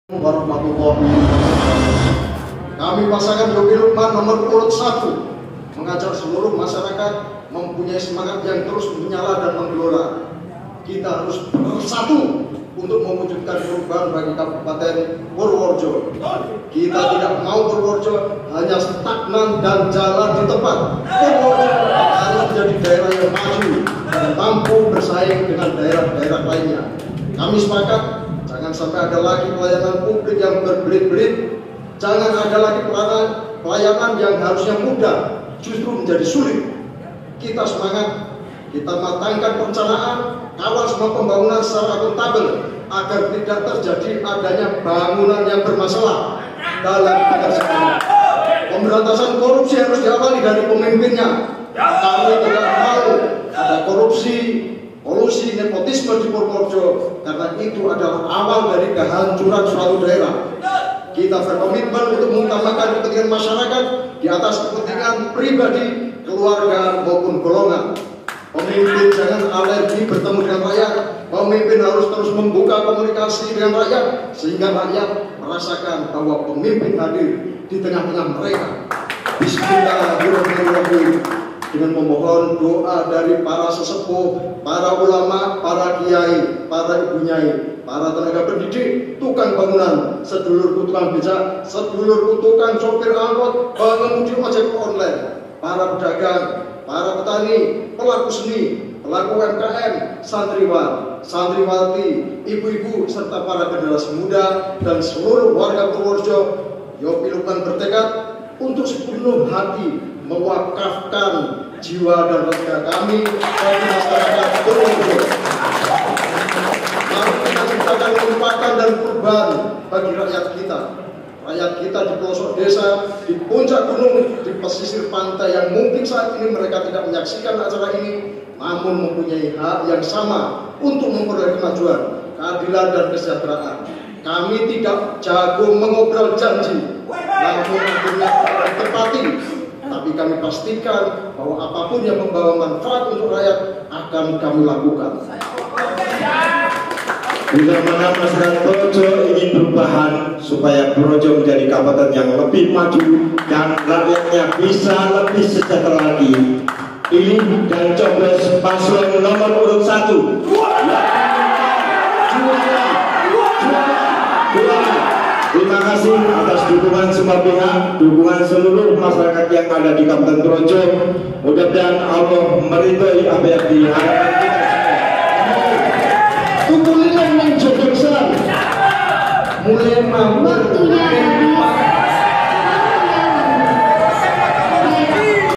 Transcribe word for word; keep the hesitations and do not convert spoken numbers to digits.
Warahmatullahi wabarakatuh. Kami pasangan Yopi Lukman nomor urut satu mengajak seluruh masyarakat mempunyai semangat yang terus menyala dan menggelora. Kita harus bersatu untuk mewujudkan perubahan bagi Kabupaten Purworejo. Kita tidak mau Purworejo hanya stagnan dan jalan di tempat. Purworejo harus menjadi daerah yang maju dan mampu bersaing dengan daerah-daerah lainnya. Kami sepakat, jangan sampai ada lagi pelayanan publik yang berbelit-belit. Jangan ada lagi pelayanan, pelayanan yang harusnya mudah justru menjadi sulit. Kita semangat, kita matangkan perencanaan, kawal semua pembangunan secara akuntabel agar tidak terjadi adanya bangunan yang bermasalah dalam tingkat sekolah. Pemberantasan korupsi harus diawali dari pemimpinnya. Kami tidak mau ada korupsi, kolusi, nepotisme di Purworejo, karena itu adalah awal dari kehancuran suatu daerah. Kita berkomitmen untuk mengutamakan kepentingan masyarakat di atas kepentingan pribadi, keluarga maupun golongan. Pemimpin jangan alergi bertemu dengan rakyat. Pemimpin harus terus membuka komunikasi dengan rakyat sehingga rakyat merasakan bahwa pemimpin hadir di tengah-tengah mereka. Bismillahirrahmanirrahim. Dengan memohon doa dari para sesepuh, para ulama, para kiai, para ibu nyai, para tenaga pendidik, tukang bangunan, sedulur tukang becak, sedulur tukang sopir angkot, pengemudi ojek online, para pedagang, para petani, pelaku seni, pelaku U M K M, santriwan, santriwati, ibu-ibu, serta para generasi muda dan seluruh warga Purworejo. Yopi Lukman bertekad untuk sepenuh hati mewakafkan jiwa dan raga kami bagi masyarakat Purworejo. Kami kita akan melupakan dan kurban bagi rakyat kita. Rakyat kita di pelosok desa, di puncak gunung, di pesisir pantai yang mungkin saat ini mereka tidak menyaksikan acara ini, namun mempunyai hak yang sama untuk memperoleh kemajuan, keadilan dan kesejahteraan. Kami tidak jago mengobrol janji, namun akhirnya ditepati. Tapi kami pastikan bahwa apapun yang membawa manfaat untuk rakyat akan kami lakukan. Bila mana masyarakat Purworejo ingin perubahan supaya Purworejo menjadi kabupaten yang lebih maju dan rakyatnya bisa lebih sejahtera lagi, pilih dan coblos paslon nomor urut satu. Terima kasih atas dukungan semua pihak, dukungan seluruh masyarakat yang ada di Kabupaten Purworejo. Mudah-mudahan Allah meridhoi apa yang diharapkan kita. Tukulilah yang jodoh besar, mulai mampu